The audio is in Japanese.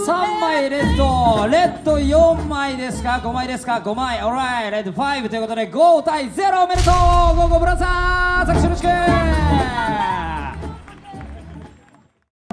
3枚レッド、レッド4枚ですか、5枚ですか、5枚、オーライ、レッド5ということで5対0、おめでとう、ゴーゴーブラザーズ、拍手よろしく。